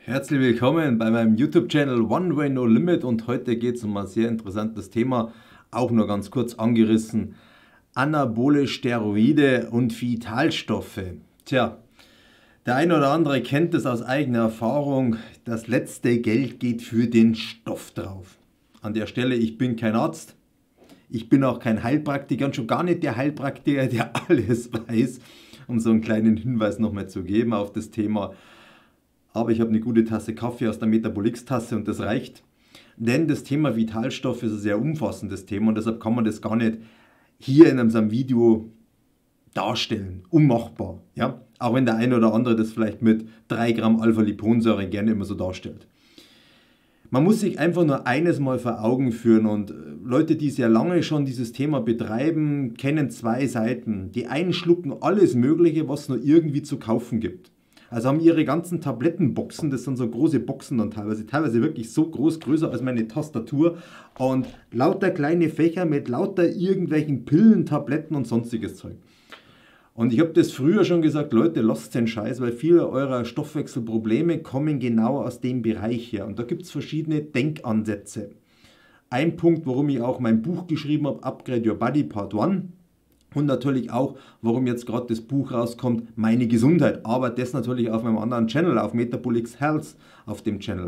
Herzlich willkommen bei meinem YouTube-Channel One Way No Limit und heute geht es um ein sehr interessantes Thema, auch nur ganz kurz angerissen. Anabole Steroide und Vitalstoffe. Tja, der eine oder andere kennt es aus eigener Erfahrung, das letzte Geld geht für den Stoff drauf. An der Stelle, ich bin kein Arzt, ich bin auch kein Heilpraktiker und schon gar nicht der Heilpraktiker, der alles weiß, um so einen kleinen Hinweis nochmal zu geben auf das Thema. Aber ich habe eine gute Tasse Kaffee aus der Metabolix-Tasse und das reicht. Denn das Thema Vitalstoffe ist ein sehr umfassendes Thema und deshalb kann man das gar nicht hier in einem Video darstellen. Unmachbar. Ja? Auch wenn der eine oder andere das vielleicht mit 3 Gramm Alpha-Liponsäure gerne immer so darstellt. Man muss sich einfach nur eines mal vor Augen führen und Leute, die sehr lange schon dieses Thema betreiben, kennen zwei Seiten. Die einen schlucken alles Mögliche, was es nur irgendwie zu kaufen gibt. Also haben ihre ganzen Tablettenboxen, das sind so große Boxen dann teilweise wirklich so groß, größer als meine Tastatur und lauter kleine Fächer mit lauter irgendwelchen Pillen, Tabletten und sonstiges Zeug. Und ich habe das früher schon gesagt, Leute, lasst den Scheiß, weil viele eurer Stoffwechselprobleme kommen genau aus dem Bereich her. Und da gibt es verschiedene Denkansätze. Ein Punkt, warum ich auch mein Buch geschrieben habe, Upgrade Your Body Part 1. Und natürlich auch, warum jetzt gerade das Buch rauskommt, Meine Gesundheit. Aber das natürlich auf meinem anderen Channel, auf Metabolix Health, auf dem Channel.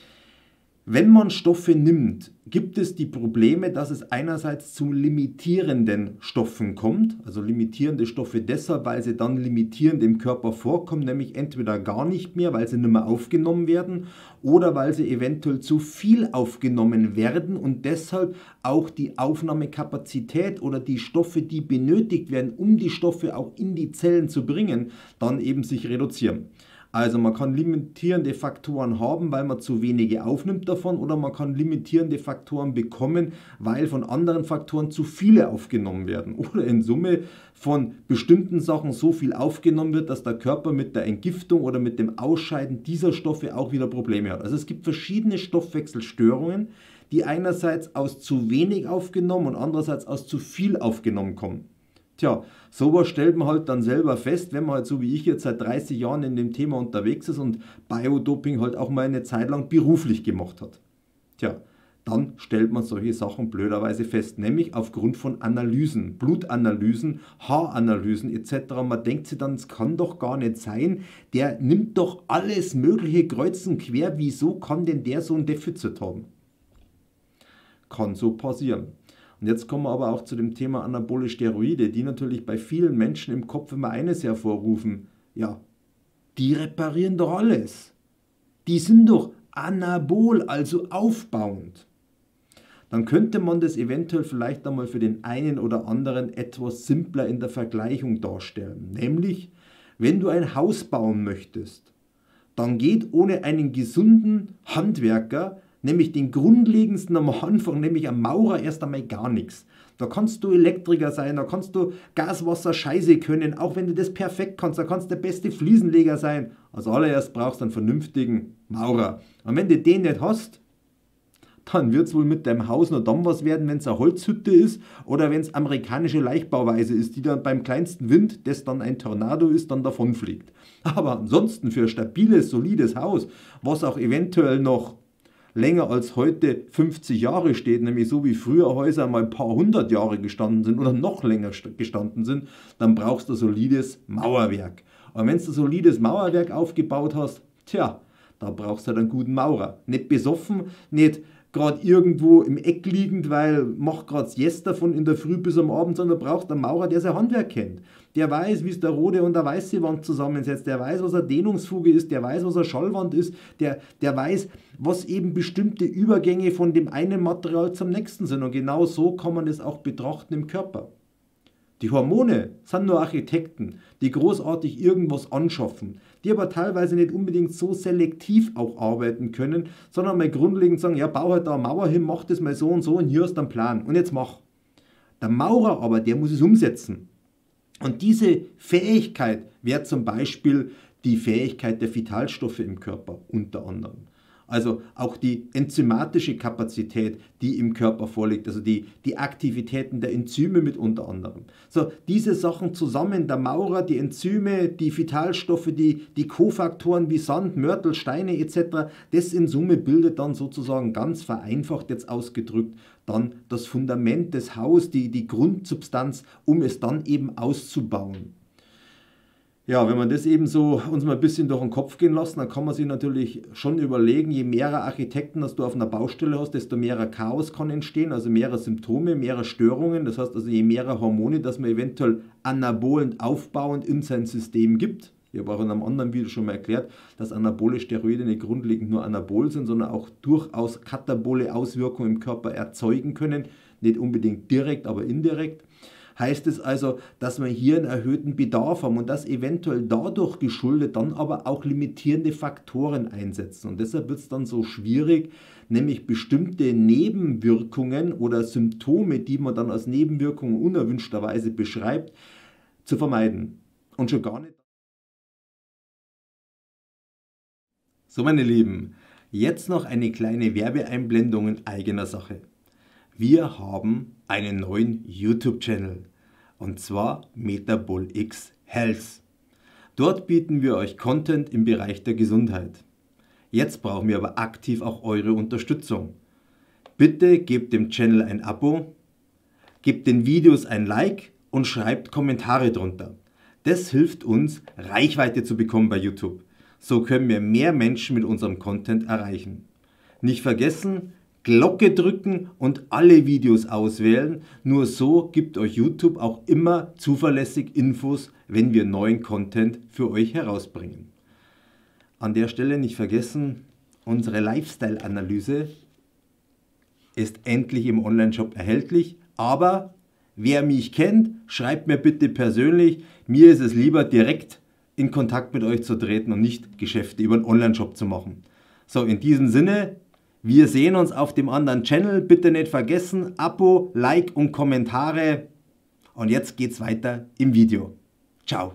Wenn man Stoffe nimmt, gibt es die Probleme, dass es einerseits zu limitierenden Stoffen kommt. Also limitierende Stoffe deshalb, weil sie dann limitierend im Körper vorkommen, nämlich entweder gar nicht mehr, weil sie nicht mehr aufgenommen werden oder weil sie eventuell zu viel aufgenommen werden und deshalb auch die Aufnahmekapazität oder die Stoffe, die benötigt werden, um die Stoffe auch in die Zellen zu bringen, dann eben sich reduzieren. Also man kann limitierende Faktoren haben, weil man zu wenige aufnimmt davon, oder man kann limitierende Faktoren bekommen, weil von anderen Faktoren zu viele aufgenommen werden. Oder in Summe von bestimmten Sachen so viel aufgenommen wird, dass der Körper mit der Entgiftung oder mit dem Ausscheiden dieser Stoffe auch wieder Probleme hat. Also es gibt verschiedene Stoffwechselstörungen, die einerseits aus zu wenig aufgenommen und andererseits aus zu viel aufgenommen kommen. Tja, sowas stellt man halt dann selber fest, wenn man halt so wie ich jetzt seit 30 Jahren in dem Thema unterwegs ist und Biodoping halt auch mal eine Zeit lang beruflich gemacht hat. Tja, dann stellt man solche Sachen blöderweise fest, nämlich aufgrund von Analysen, Blutanalysen, Haaranalysen etc. Man denkt sich dann, es kann doch gar nicht sein, der nimmt doch alles mögliche kreuz und quer, wieso kann denn der so ein Defizit haben? Kann so passieren. Und jetzt kommen wir aber auch zu dem Thema Anabole Steroide, die natürlich bei vielen Menschen im Kopf immer eines hervorrufen. Ja, die reparieren doch alles. Die sind doch anabol, also aufbauend. Dann könnte man das eventuell vielleicht einmal für den einen oder anderen etwas simpler in der Vergleichung darstellen. Nämlich, wenn du ein Haus bauen möchtest, dann geht ohne einen gesunden Handwerker, nämlich den grundlegendsten am Anfang, nämlich am Maurer, erst einmal gar nichts. Da kannst du Elektriker sein, da kannst du Gas, Wasser, Scheiße können, auch wenn du das perfekt kannst, da kannst du der beste Fliesenleger sein. Als allererst brauchst du einen vernünftigen Maurer. Und wenn du den nicht hast, dann wird es wohl mit deinem Haus nur dann was werden, wenn es eine Holzhütte ist oder wenn es amerikanische Leichtbauweise ist, die dann beim kleinsten Wind, das dann ein Tornado ist, dann davonfliegt. Aber ansonsten für ein stabiles, solides Haus, was auch eventuell noch länger als heute 50 Jahre steht, nämlich so wie früher Häuser mal ein paar hundert Jahre gestanden sind oder noch länger gestanden sind, dann brauchst du solides Mauerwerk. Und wenn du solides Mauerwerk aufgebaut hast, tja, da brauchst du halt einen guten Maurer. Nicht besoffen, nicht gerade irgendwo im Eck liegend, weil macht gerade Siesta von in der Früh bis am Abend, sondern braucht einen Maurer, der sein Handwerk kennt. Der weiß, wie es der rote und der weiße Wand zusammensetzt, der weiß, was eine Dehnungsfuge ist, der weiß, was eine Schallwand ist, der weiß, was eben bestimmte Übergänge von dem einen Material zum nächsten sind. Und genau so kann man das auch betrachten im Körper. Die Hormone sind nur Architekten, die großartig irgendwas anschaffen, die aber teilweise nicht unbedingt so selektiv auch arbeiten können, sondern mal grundlegend sagen, ja, bau halt da eine Mauer hin, mach das mal so und hier hast du einen Plan und jetzt mach. Der Maurer aber, der muss es umsetzen. Und diese Fähigkeit wäre zum Beispiel die Fähigkeit der Vitalstoffe im Körper unter anderem. Also auch die enzymatische Kapazität, die im Körper vorliegt, also die Aktivitäten der Enzyme mit unter anderem. So, diese Sachen zusammen, der Maurer, die Enzyme, die Vitalstoffe, die Kofaktoren wie Sand, Mörtel, Steine etc., das in Summe bildet dann sozusagen ganz vereinfacht jetzt ausgedrückt dann das Fundament des Hauses, die Grundsubstanz, um es dann eben auszubauen. Ja, wenn man das eben so uns mal ein bisschen durch den Kopf gehen lassen, dann kann man sich natürlich schon überlegen, je mehr Architekten das du auf einer Baustelle hast, desto mehr Chaos kann entstehen, also mehr Symptome, mehr Störungen. Das heißt also, je mehr Hormone, dass man eventuell anabolend aufbauend in sein System gibt. Ich habe auch in einem anderen Video schon mal erklärt, dass anabole Steroide nicht grundlegend nur anabol sind, sondern auch durchaus katabole Auswirkungen im Körper erzeugen können. Nicht unbedingt direkt, aber indirekt. Heißt es also, dass wir hier einen erhöhten Bedarf haben und das eventuell dadurch geschuldet dann aber auch limitierende Faktoren einsetzen. Und deshalb wird es dann so schwierig, nämlich bestimmte Nebenwirkungen oder Symptome, die man dann als Nebenwirkungen unerwünschterweise beschreibt, zu vermeiden. Und schon gar nicht. So, meine Lieben, jetzt noch eine kleine Werbeeinblendung in eigener Sache. Wir haben einen neuen YouTube-Channel und zwar MetabolX Health. Dort bieten wir euch Content im Bereich der Gesundheit. Jetzt brauchen wir aber aktiv auch eure Unterstützung. Bitte gebt dem Channel ein Abo, gebt den Videos ein Like und schreibt Kommentare drunter. Das hilft uns, Reichweite zu bekommen bei YouTube. So können wir mehr Menschen mit unserem Content erreichen. Nicht vergessen, Glocke drücken und alle Videos auswählen. Nur so gibt euch YouTube auch immer zuverlässig Infos, wenn wir neuen Content für euch herausbringen. An der Stelle nicht vergessen, unsere Lifestyle-Analyse ist endlich im Online-Shop erhältlich. Aber wer mich kennt, schreibt mir bitte persönlich. Mir ist es lieber direkt in Kontakt mit euch zu treten und nicht Geschäfte über einen Online-Shop zu machen. So, in diesem Sinne, wir sehen uns auf dem anderen Channel. Bitte nicht vergessen, Abo, Like und Kommentare. Und jetzt geht's weiter im Video. Ciao.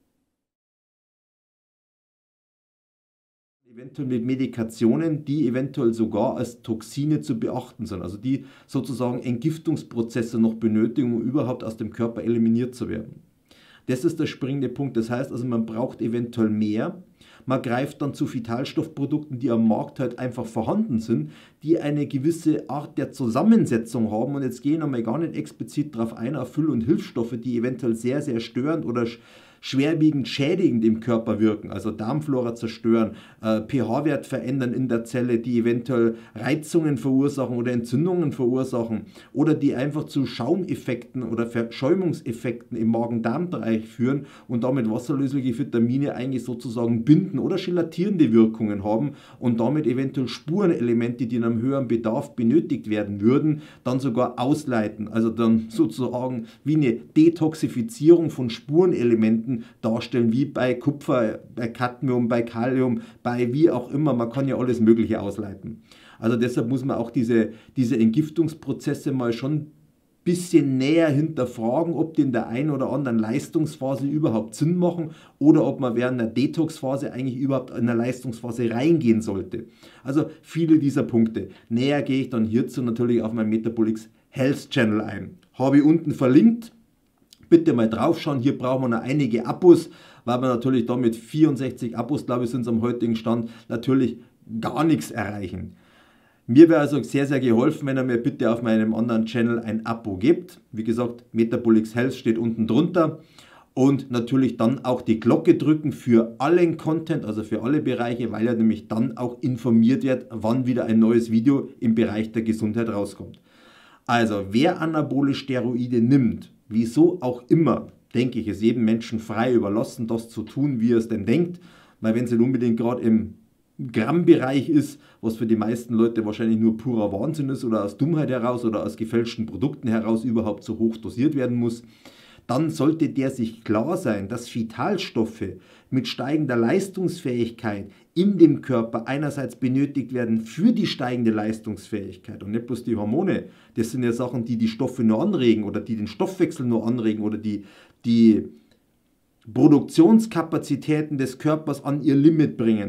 Eventuell mit Medikationen, die eventuell sogar als Toxine zu beachten sind. Also die sozusagen Entgiftungsprozesse noch benötigen, um überhaupt aus dem Körper eliminiert zu werden. Das ist der springende Punkt. Das heißt also, man braucht eventuell mehr. Man greift dann zu Vitalstoffprodukten, die am Markt halt einfach vorhanden sind, die eine gewisse Art der Zusammensetzung haben. Und jetzt gehen wir mal gar nicht explizit darauf ein, auf Füll- und Hilfsstoffe, die eventuell sehr, sehr störend oder schwerwiegend schädigend im Körper wirken, also Darmflora zerstören, pH-Wert verändern in der Zelle, die eventuell Reizungen verursachen oder Entzündungen verursachen oder die einfach zu Schaumeffekten oder Verschäumungseffekten im Magen-Darm-Bereich führen und damit wasserlösliche Vitamine eigentlich sozusagen binden oder gelatierende Wirkungen haben und damit eventuell Spurenelemente, die in einem höheren Bedarf benötigt werden würden, dann sogar ausleiten, also dann sozusagen wie eine Detoxifizierung von Spurenelementen darstellen, wie bei Kupfer, bei Cadmium, bei Kalium, bei wie auch immer. Man kann ja alles Mögliche ausleiten. Also deshalb muss man auch diese Entgiftungsprozesse mal schon ein bisschen näher hinterfragen, ob die in der einen oder anderen Leistungsphase überhaupt Sinn machen oder ob man während der Detox-Phase eigentlich überhaupt in eine Leistungsphase reingehen sollte. Also viele dieser Punkte. Näher gehe ich dann hierzu natürlich auf meinem MetabolX Health Channel ein. Habe ich unten verlinkt. Bitte mal draufschauen, hier brauchen wir noch einige Abos, weil wir natürlich da mit 64 Abos, glaube ich, sind es am heutigen Stand, natürlich gar nichts erreichen. Mir wäre also sehr, sehr geholfen, wenn ihr mir bitte auf meinem anderen Channel ein Abo gebt. Wie gesagt, MetabolX Health steht unten drunter. Und natürlich dann auch die Glocke drücken für allen Content, also für alle Bereiche, weil ihr nämlich dann auch informiert werdet, wann wieder ein neues Video im Bereich der Gesundheit rauskommt. Also, wer anabole Steroide nimmt, wieso auch immer, denke ich, ist jedem Menschen frei überlassen, das zu tun, wie er es denn denkt. Weil wenn es nicht unbedingt gerade im Grammbereich ist, was für die meisten Leute wahrscheinlich nur purer Wahnsinn ist oder aus Dummheit heraus oder aus gefälschten Produkten heraus überhaupt so hoch dosiert werden muss, dann sollte der sich klar sein, dass Vitalstoffe mit steigender Leistungsfähigkeit in dem Körper einerseits benötigt werden für die steigende Leistungsfähigkeit und nicht bloß die Hormone. Das sind ja Sachen, die die Stoffe nur anregen oder die den Stoffwechsel nur anregen oder die Produktionskapazitäten des Körpers an ihr Limit bringen.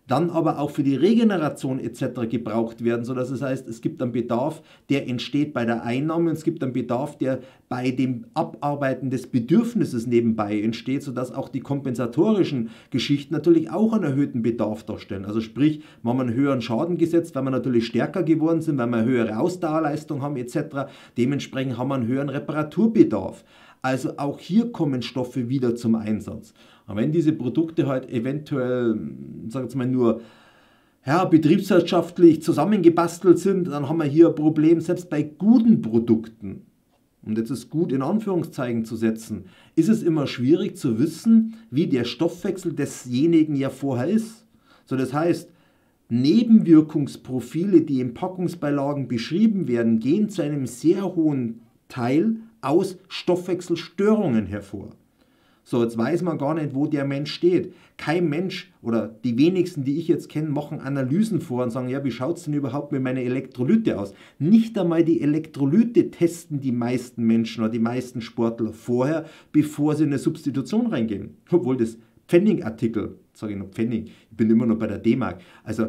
dann aber auch für die Regeneration etc. gebraucht werden, sodass es heißt, es gibt einen Bedarf, der entsteht bei der Einnahme und es gibt einen Bedarf, der bei dem Abarbeiten des Bedürfnisses nebenbei entsteht, sodass auch die kompensatorischen Geschichten natürlich auch einen erhöhten Bedarf darstellen. Also sprich, wir haben einen höheren Schaden gesetzt, weil wir natürlich stärker geworden sind, weil wir eine höhere Ausdauerleistung haben etc. Dementsprechend haben wir einen höheren Reparaturbedarf. Also auch hier kommen Stoffe wieder zum Einsatz. Und wenn diese Produkte halt eventuell, sagen wir mal, nur betriebswirtschaftlich zusammengebastelt sind, dann haben wir hier ein Problem, selbst bei guten Produkten. Und jetzt ist gut in Anführungszeichen zu setzen, ist es immer schwierig zu wissen, wie der Stoffwechsel desjenigen ja vorher ist. So, das heißt, Nebenwirkungsprofile, die in Packungsbeilagen beschrieben werden, gehen zu einem sehr hohen Teil aus Stoffwechselstörungen hervor. So, jetzt weiß man gar nicht, wo der Mensch steht. Kein Mensch oder die wenigsten, die ich jetzt kenne, machen Analysen vor und sagen, ja, wie schaut es denn überhaupt mit meinen Elektrolyte aus? Nicht einmal die Elektrolyte testen die meisten Menschen oder die meisten Sportler vorher, bevor sie in eine Substitution reingehen. Obwohl das Pfennigartikel, sage ich noch Pfennig, ich bin immer noch bei der D-Mark, also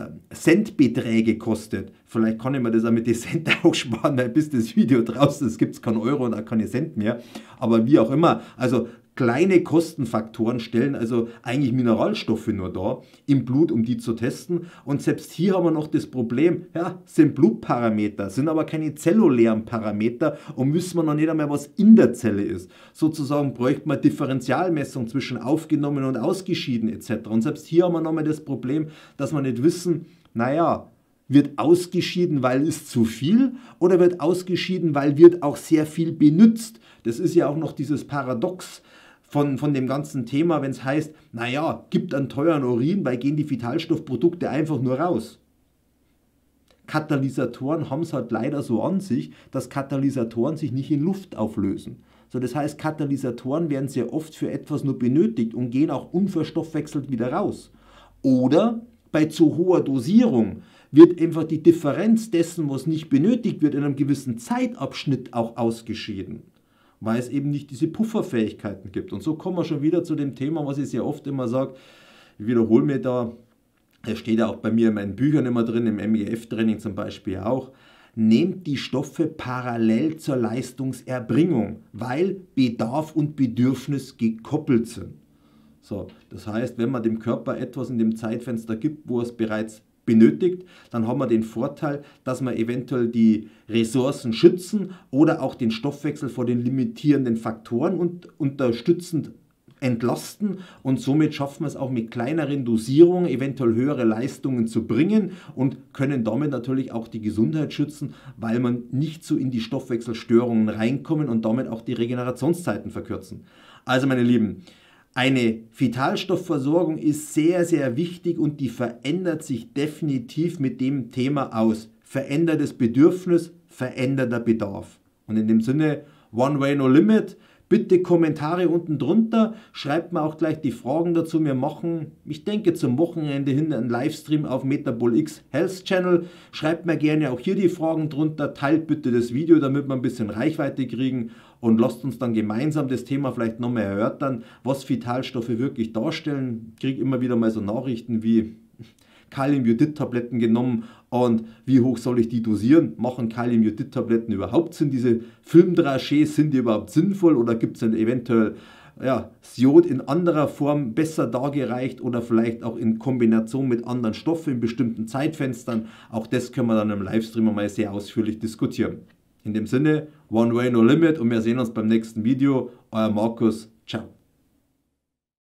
Centbeträge kostet. Vielleicht kann ich mir das auch mit den Cent auch sparen, weil bis das Video draußen ist, gibt es keinen Euro und auch keine Cent mehr. Aber wie auch immer, also kleine Kostenfaktoren stellen also eigentlich Mineralstoffe nur dar im Blut, um die zu testen. Und selbst hier haben wir noch das Problem, ja, sind Blutparameter, sind aber keine zellulären Parameter und wissen wir noch nicht einmal, was in der Zelle ist. Sozusagen bräuchte man Differentialmessung zwischen aufgenommen und ausgeschieden etc. Und selbst hier haben wir nochmal das Problem, dass wir nicht wissen, naja, wird ausgeschieden, weil ist zu viel oder wird ausgeschieden, weil wird auch sehr viel benutzt. Das ist ja auch noch dieses Paradox von dem ganzen Thema, wenn es heißt, naja, gibt einen teuren Urin, weil gehen die Vitalstoffprodukte einfach nur raus. Katalysatoren haben es halt leider so an sich, dass Katalysatoren sich nicht in Luft auflösen. So, das heißt, Katalysatoren werden sehr oft für etwas nur benötigt und gehen auch unverstoffwechselt wieder raus. Oder bei zu hoher Dosierung wird einfach die Differenz dessen, was nicht benötigt wird, in einem gewissen Zeitabschnitt auch ausgeschieden, weil es eben nicht diese Pufferfähigkeiten gibt. Und so kommen wir schon wieder zu dem Thema, was ich sehr oft immer sage, ich wiederhole mir da, es steht ja auch bei mir in meinen Büchern immer drin, im MEF-Training zum Beispiel auch, nehmt die Stoffe parallel zur Leistungserbringung, weil Bedarf und Bedürfnis gekoppelt sind. So, das heißt, wenn man dem Körper etwas in dem Zeitfenster gibt, wo es bereits benötigt, dann haben wir den Vorteil, dass wir eventuell die Ressourcen schützen oder auch den Stoffwechsel vor den limitierenden Faktoren und unterstützend entlasten und somit schaffen wir es auch mit kleineren Dosierungen eventuell höhere Leistungen zu bringen und können damit natürlich auch die Gesundheit schützen, weil man nicht so in die Stoffwechselstörungen reinkommen und damit auch die Regenerationszeiten verkürzen. Also meine Lieben, eine Vitalstoffversorgung ist sehr, sehr wichtig und die verändert sich definitiv mit dem Thema aus. Verändertes Bedürfnis, veränderter Bedarf. Und in dem Sinne, One Way No Limit. Bitte Kommentare unten drunter, schreibt mir auch gleich die Fragen dazu. Wir machen, ich denke, zum Wochenende hin einen Livestream auf MetabolX Health Channel. Schreibt mir gerne auch hier die Fragen drunter, teilt bitte das Video, damit wir ein bisschen Reichweite kriegen und lasst uns dann gemeinsam das Thema vielleicht nochmal erörtern, was Vitalstoffe wirklich darstellen. Ich kriege immer wieder mal so Nachrichten wie Kaliumjodid-Tabletten genommen und wie hoch soll ich die dosieren? Machen Kaliumjodid-Tabletten überhaupt Sinn? Diese Filmdrachés, sind die überhaupt sinnvoll oder gibt es dann eventuell das Jod in anderer Form besser dargereicht oder vielleicht auch in Kombination mit anderen Stoffen in bestimmten Zeitfenstern? Auch das können wir dann im Livestream mal sehr ausführlich diskutieren. In dem Sinne, One Way No Limit und wir sehen uns beim nächsten Video. Euer Markus, ciao.